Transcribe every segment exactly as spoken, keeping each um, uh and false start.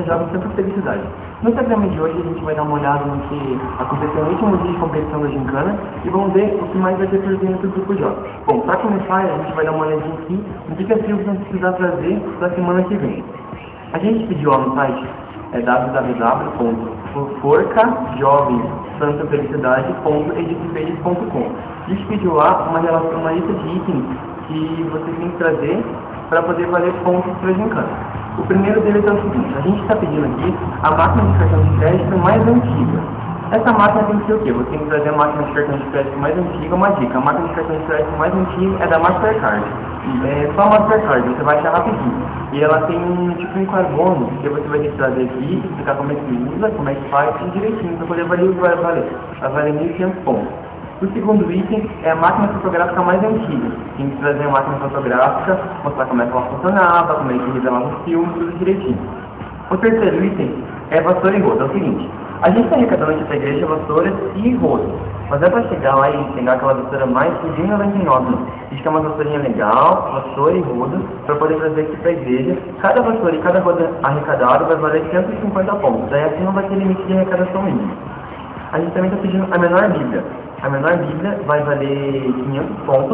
Jovem Santa Felicidade. No programa de hoje a gente vai dar uma olhada no que aconteceu no último dia de competição da Gincana e vamos ver o que mais vai ter por dentro do Grupo Jovem. Bom, para começar a gente vai dar uma olhadinha aqui no que, que a Silvia vai precisar trazer da semana que vem. A gente pediu lá no site é w w w ponto forca jovem santa felicidade ponto edicpages ponto com. A gente pediu lá uma, relação, uma lista de itens que você tem que trazer para poder valer pontos para a Gincana. O primeiro deles é o seguinte: a gente está pedindo aqui a máquina de cartão de crédito mais antiga. Essa máquina tem que ser o quê? Você tem que trazer a máquina de cartão de crédito mais antiga. Uma dica: a máquina de cartão de crédito mais antiga é da Mastercard. É só a Mastercard, você vai achar rapidinho. E ela tem um tipo um carbono que você vai ter que trazer aqui, explicar como é que usa, como é que faz, tudo direitinho, para poder valer, vai valer, vai valer mil e quinhentos pontos. O segundo item é a máquina fotográfica mais antiga. Tem que trazer a máquina fotográfica, mostrar como é que ela funcionava, como é que revelava os filmes, tudo direitinho. O terceiro item é vassoura e rodo. É o seguinte: a gente está arrecadando aqui para a igreja vassouras e rodo, mas é para chegar lá e pegar aquela vassoura mais por cento e noventa e nove. A gente quer uma vassourinha legal, vassoura e rodo, para poder trazer aqui para a igreja. Cada vassoura e cada rodo arrecadado vai valer cento e cinquenta pontos. Daí assim não vai ter limite de arrecadação mínima. A gente também está pedindo a menor bíblia. A menor bíblia vai valer quinhentos pontos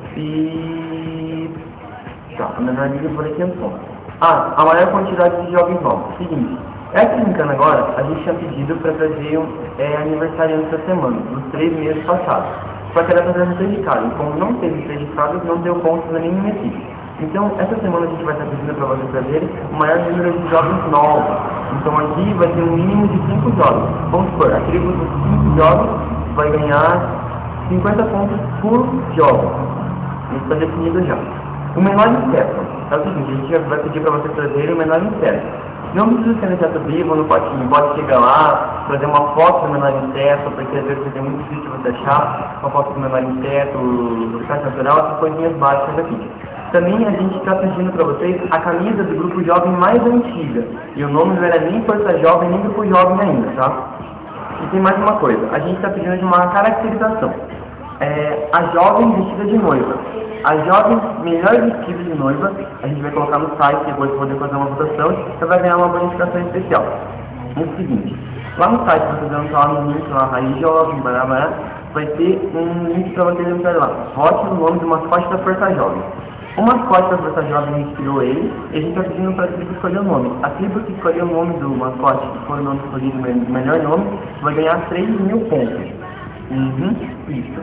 e... Tá, a menor bíblia vai valer quinhentos pontos. Ah, a maior quantidade de jogos novos. Seguinte, essa Gincana agora, a gente tinha pedido para trazer um é, aniversariante da semana, dos três meses passados. Só que era para trazer dedicado, e como não teve dedicado, não deu pontos na nenhuma equipe. Então, essa semana a gente vai estar pedindo para vocês trazerem o maior número de jogos novos. Então aqui vai ter um mínimo de cinco jogos. Vamos supor, a tribo dos cinco jogos vai ganhar cinquenta pontos por jogo. Isso está definido já. O menor inseto. É o seguinte: a gente vai pedir para vocês trazerem o menor inseto. Não precisa ser no inseto vivo, no potinho. Pode chegar lá, trazer uma foto do menor inseto, porque às vezes é muito difícil você achar uma foto do menor inseto, do habitat natural, essas coisinhas básicas aqui. Também a gente está pedindo para vocês a camisa do Grupo Jovem mais antiga. E o nome não era nem Força Jovem, nem Grupo Jovem ainda, tá? E tem mais uma coisa: a gente está pedindo de uma caracterização. É, a jovem vestida de noiva. A jovem melhor vestida de noiva, a gente vai colocar no site depois para poder fazer uma votação. Você vai ganhar uma bonificação especial. É o seguinte: lá no site, você vai entrar lá no link, lá, Raiz Jovem, blá, blá, vai ter um link para você entrar lá. Vote no nome do mascote da Força Jovem. O mascote da Força Jovem inspirou ele, e a gente está pedindo para a tribo escolher o nome. A tribo que escolher o nome do mascote, que for o nome escolhido, o melhor nome, vai ganhar três mil pontos. Uhum, isso.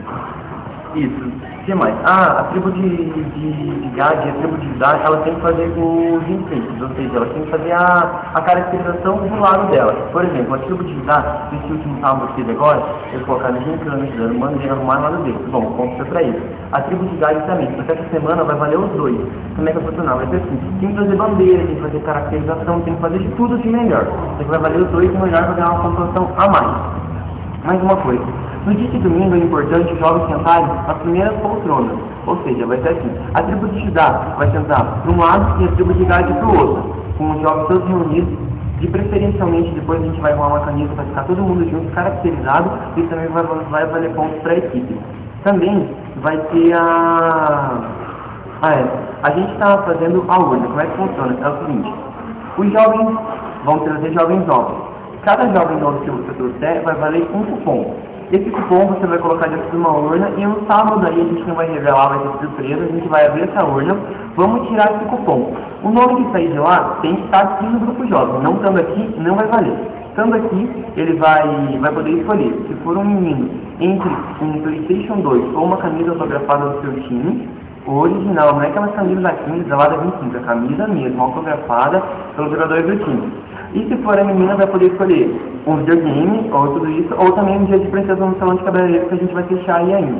Isso. O que mais? Ah, a tribo de, de, de Gad, a tribo de Judá, ela tem que fazer os enfeites, ou seja, ela tem que fazer a, a caracterização do lado dela. Por exemplo, a tribo de Judá, nesse último sábado que teve agora, eles colocaram os Gincana, fizeram maneira, arrumar o lado deles. Bom, ponto foi pra isso. A tribo de Gad também, porque essa semana vai valer os dois. Como é que vai funcionar? Vai ser assim: tem que fazer bandeira, tem que fazer caracterização, tem que fazer de tudo de melhor. Tem que vai valer os dois, e o melhor vai ganhar uma pontuação a mais. Mais uma coisa: no dia de domingo é importante os jovens sentarem nas primeiras poltronas. Ou seja, vai ser assim: a tribo de Judá vai sentar para um lado e a tribo de Gad para o outro, com os jovens todos reunidos. E preferencialmente depois a gente vai arrumar uma camisa para ficar todo mundo junto, caracterizado, e também vai, vai valer pontos para a equipe. Também vai ter a... Ah, é. A gente está fazendo a urna. Como é que funciona? É o seguinte: os jovens vão trazer jovens novos. Cada jovem novo que você trouxer vai valer um cupom. Esse cupom você vai colocar dentro de uma urna, e no sábado aí a gente não vai revelar, vai ter surpresa, a gente vai abrir essa urna, vamos tirar esse cupom. O nome que sair de lá tem que estar aqui no Grupo Jovem. Não estando aqui, não vai valer. Estando aqui, ele vai, vai poder escolher, se for um menino, entre um PlayStation dois ou uma camisa autografada do seu time, o original, não é aquela camisa da quinze, da lá da vinte e cinco, é a camisa mesmo, autografada pelos jogadores do time. E se for a menina, vai poder escolher um videogame, ou tudo isso, ou também um dia de princesa no salão de cabeleireiro, que a gente vai fechar aí ainda.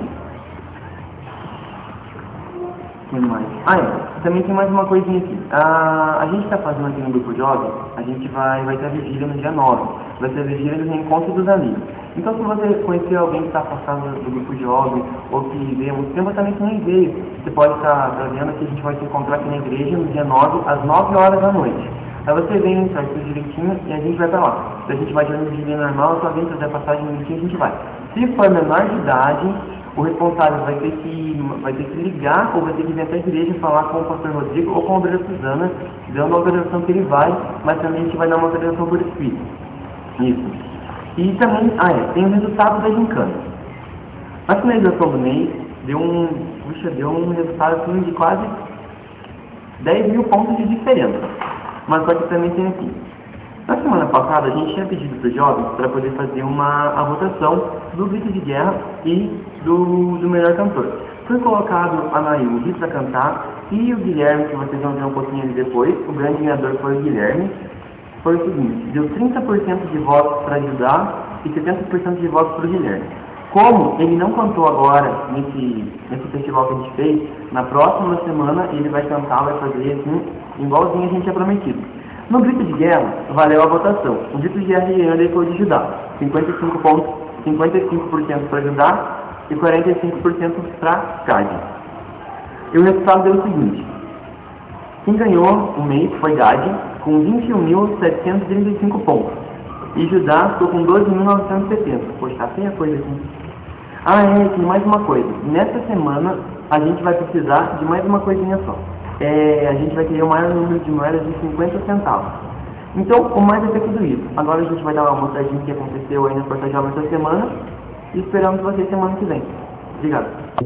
O que mais? Ah, é. Também tem mais uma coisinha aqui. Ah, a gente está fazendo aqui no Grupo Jovem, a gente vai, vai ter a vigília no dia nove. Vai ter a vigília do reencontro dos amigos. Então, se você conhecer alguém que está afastado do Grupo Jovem, ou que veio há muito tempo, também que nem veio, você pode estar tá vendo que a gente vai se encontrar aqui na igreja no dia nove, às nove horas da noite. Aí você vem, traz tudo direitinho e a gente vai pra lá. Se a gente vai de ônibus de linha normal, só vem trazer a passagem bonitinha, a gente vai. Se for menor de idade, o responsável vai ter que, vai ter que ligar ou vai ter que vir até a igreja falar com o pastor Rodrigo ou com a obreira Suzana, dando a autorização que ele vai, mas também a gente vai dar uma autorização por escrito. Isso. E também, ah é, tem o resultado da gincana. A finalização do mês deu um, puxa, deu um resultado assim, de quase dez mil pontos de diferença. Mas só que também tem aqui. Na semana passada, a gente tinha pedido para os jovens para poder fazer uma a votação do grito de guerra e do, do melhor cantor. Foi colocado a Nailde para cantar e o Guilherme, que vocês vão ver um pouquinho ali depois, o grande ganhador foi o Guilherme. Foi o seguinte, deu trinta por cento de votos para ajudar e setenta por cento de votos para o Guilherme. Como ele não cantou agora nesse, nesse festival que a gente fez, na próxima semana ele vai cantar, vai fazer assim, igualzinho a gente tinha prometido. No grito de guerra, valeu a votação. O grito de guerra ele foi de Judá. cinquenta e cinco por cento, cinquenta e cinco por cento para Judá e quarenta e cinco por cento para Gade. E o resultado deu o seguinte. Quem ganhou o mês foi Gade, com vinte e um mil setecentos e trinta e cinco pontos. E Judá ficou com doze mil novecentos e setenta. Poxa, tá feia a coisa aqui. Ah, é, tem mais uma coisa. Nessa semana, a gente vai precisar de mais uma coisinha só. É, a gente vai querer o maior número de moedas de cinquenta centavos. Então, o mais vai ser tudo isso. Agora a gente vai dar uma mostradinha que aconteceu aí na Porta Jovem essa semana e esperamos vocês semana que vem. Obrigado.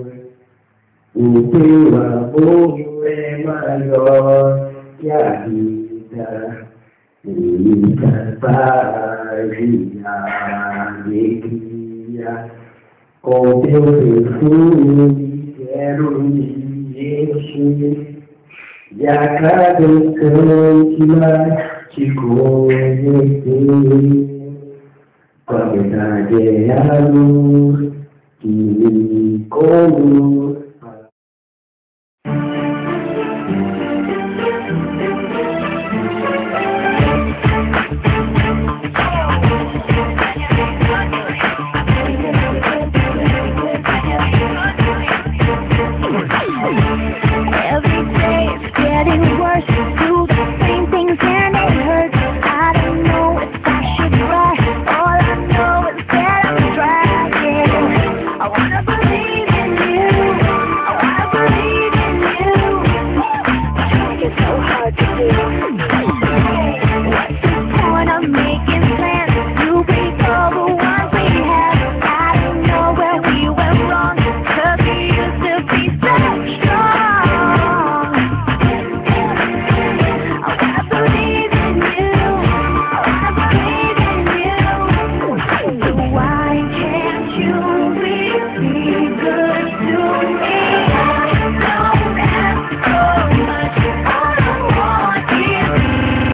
O teu amor é maior que a vida, e paz e alegria. Com teu perfume quero me encher, e a cada instante mais te conhecer. Tua verdade é a luz que me conduz. It's so hard to do.